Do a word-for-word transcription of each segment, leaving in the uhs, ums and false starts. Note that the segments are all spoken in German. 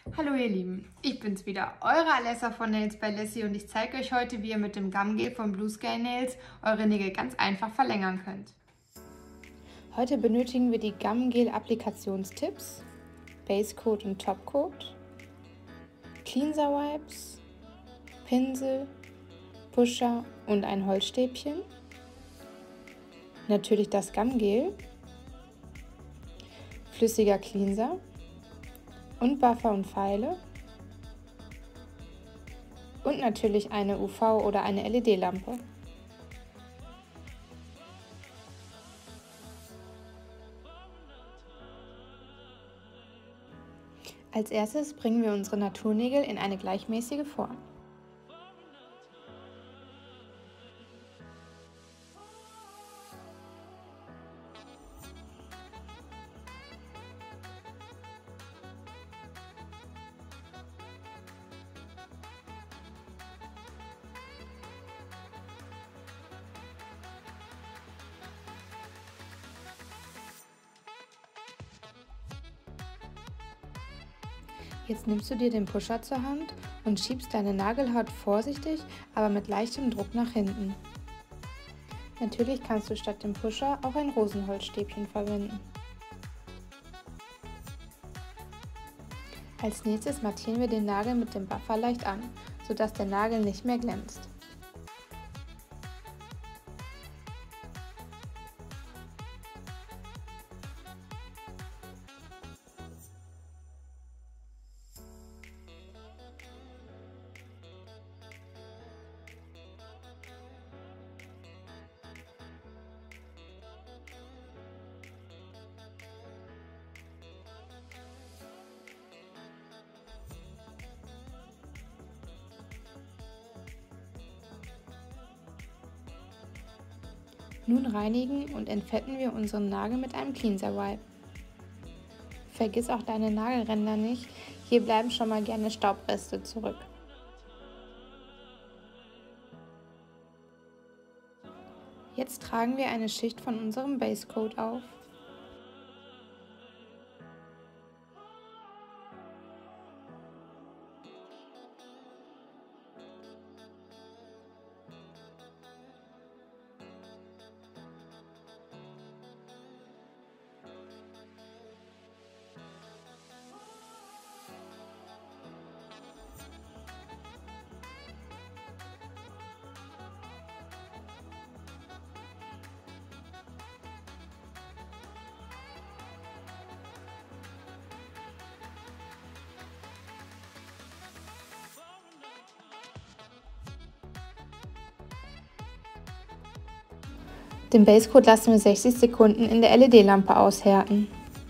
Hallo ihr Lieben, ich bin's wieder, eure Alessa von Nails by Lassie und ich zeige euch heute, wie ihr mit dem Gumgel von Blue Sky Nails eure Nägel ganz einfach verlängern könnt. Heute benötigen wir die Gumgel Applikationstipps, Basecoat und Topcoat, Cleanser Wipes, Pinsel, Pusher und ein Holzstäbchen, natürlich das Gumgel, flüssiger Cleanser und Buffer und Pfeile und natürlich eine U V- oder eine L E D-Lampe. Als erstes bringen wir unsere Naturnägel in eine gleichmäßige Form. Jetzt nimmst du dir den Pusher zur Hand und schiebst deine Nagelhaut vorsichtig, aber mit leichtem Druck nach hinten. Natürlich kannst du statt dem Pusher auch ein Rosenholzstäbchen verwenden. Als nächstes mattieren wir den Nagel mit dem Buffer leicht an, sodass der Nagel nicht mehr glänzt. Nun reinigen und entfetten wir unseren Nagel mit einem Cleanser Wipe. Vergiss auch deine Nagelränder nicht, hier bleiben schon mal gerne Staubreste zurück. Jetzt tragen wir eine Schicht von unserem Basecoat auf. Den Basecoat lassen wir sechzig Sekunden in der L E D-Lampe aushärten.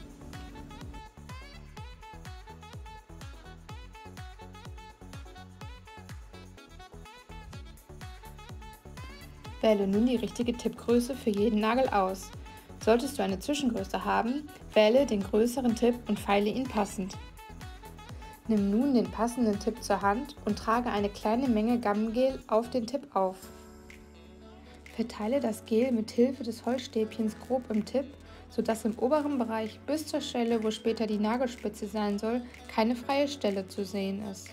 Wähle nun die richtige Tippgröße für jeden Nagel aus. Solltest du eine Zwischengröße haben, wähle den größeren Tipp und feile ihn passend. Nimm nun den passenden Tipp zur Hand und trage eine kleine Menge Gumgel auf den Tipp auf. Verteile das Gel mit Hilfe des Holzstäbchens grob im Tipp, sodass im oberen Bereich bis zur Stelle, wo später die Nagelspitze sein soll, keine freie Stelle zu sehen ist.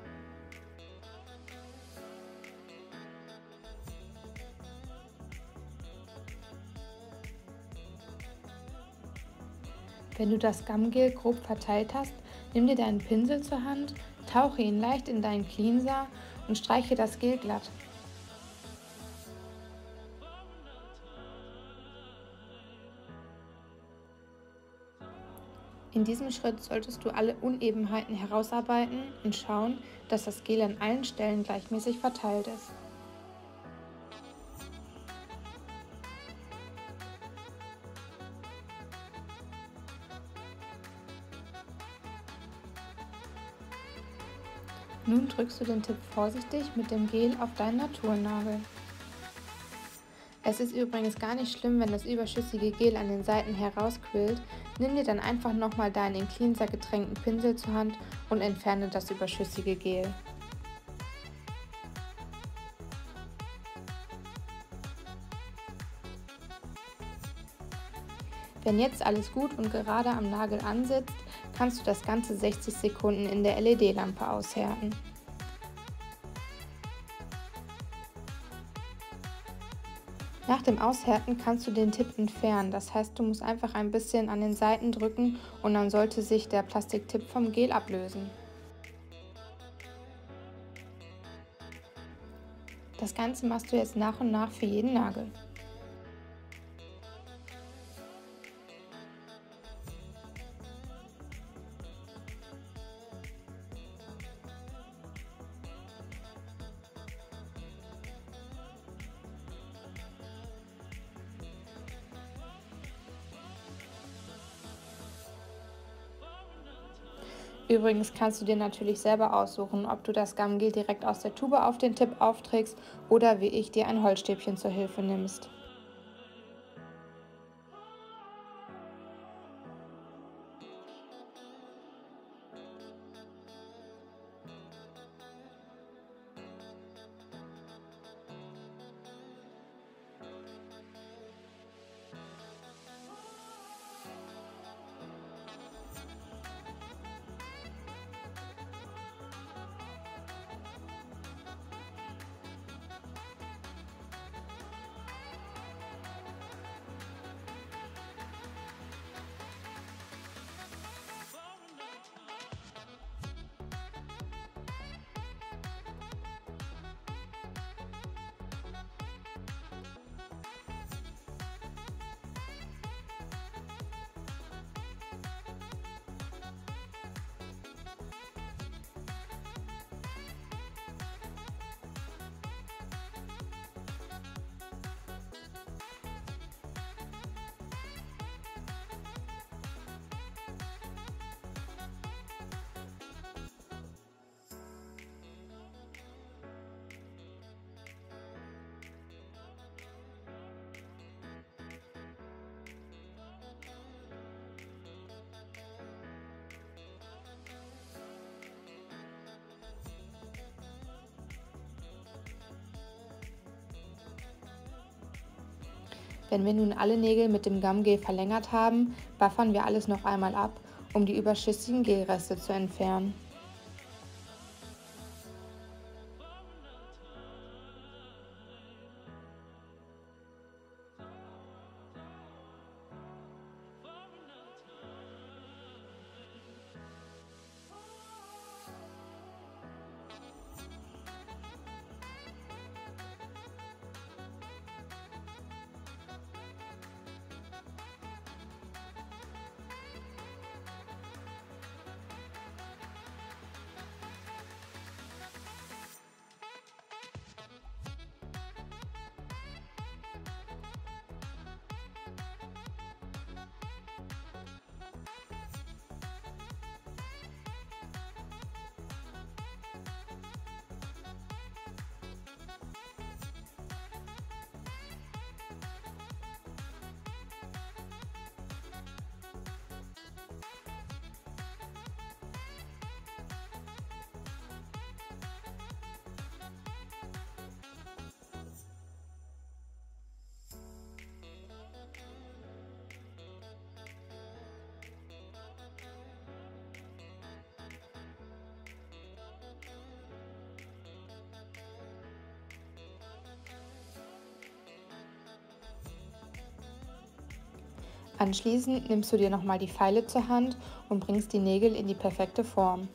Wenn du das Gumgel grob verteilt hast, nimm dir deinen Pinsel zur Hand, tauche ihn leicht in deinen Cleanser und streiche das Gel glatt. In diesem Schritt solltest du alle Unebenheiten herausarbeiten und schauen, dass das Gel an allen Stellen gleichmäßig verteilt ist. Nun drückst du den Tipp vorsichtig mit dem Gel auf deinen Naturnagel. Es ist übrigens gar nicht schlimm, wenn das überschüssige Gel an den Seiten herausquillt. Nimm dir dann einfach nochmal deinen in Cleanser getränkten Pinsel zur Hand und entferne das überschüssige Gel. Wenn jetzt alles gut und gerade am Nagel ansitzt, kannst du das Ganze sechzig Sekunden in der L E D-Lampe aushärten. Nach dem Aushärten kannst du den Tipp entfernen, das heißt, du musst einfach ein bisschen an den Seiten drücken und dann sollte sich der Plastiktipp vom Gel ablösen. Das Ganze machst du jetzt nach und nach für jeden Nagel. Übrigens kannst du dir natürlich selber aussuchen, ob du das Gumgel direkt aus der Tube auf den Tipp aufträgst oder wie ich dir ein Holzstäbchen zur Hilfe nimmst. Wenn wir nun alle Nägel mit dem Gumgel verlängert haben, buffern wir alles noch einmal ab, um die überschüssigen Gelreste zu entfernen. Anschließend nimmst du dir nochmal die Feile zur Hand und bringst die Nägel in die perfekte Form.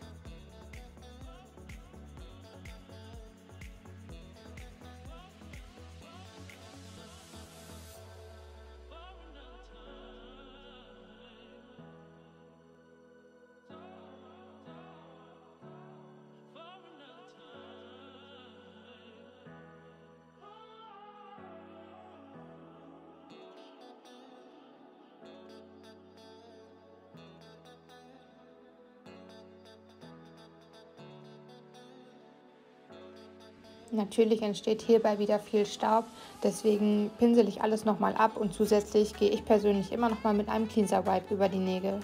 Natürlich entsteht hierbei wieder viel Staub, deswegen pinsel ich alles nochmal ab und zusätzlich gehe ich persönlich immer nochmal mit einem Cleanser Wipe über die Nägel.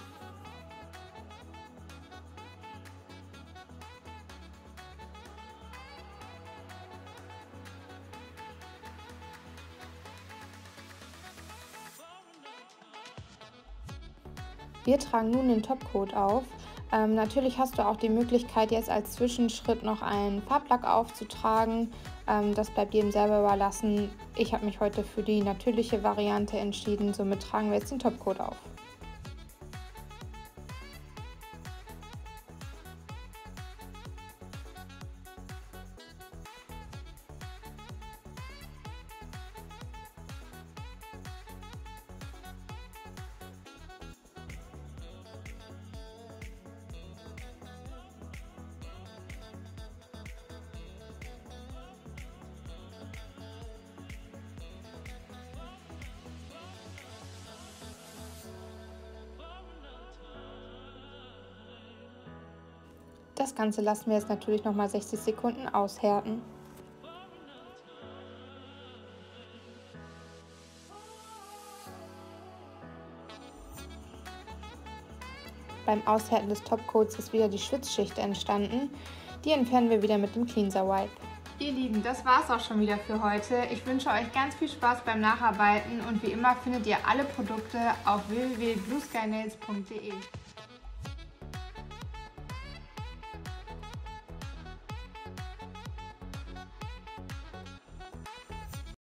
Wir tragen nun den Topcoat auf. Ähm, natürlich hast du auch die Möglichkeit, jetzt als Zwischenschritt noch einen Farblack aufzutragen. Ähm, das bleibt jedem selber überlassen. Ich habe mich heute für die natürliche Variante entschieden, somit tragen wir jetzt den Topcoat auf. Das Ganze lassen wir jetzt natürlich noch mal sechzig Sekunden aushärten. Beim Aushärten des Topcoats ist wieder die Schwitzschicht entstanden. Die entfernen wir wieder mit dem Cleanser Wipe. Ihr Lieben, das war es auch schon wieder für heute. Ich wünsche euch ganz viel Spaß beim Nacharbeiten und wie immer findet ihr alle Produkte auf w w w punkt blue sky nails punkt de.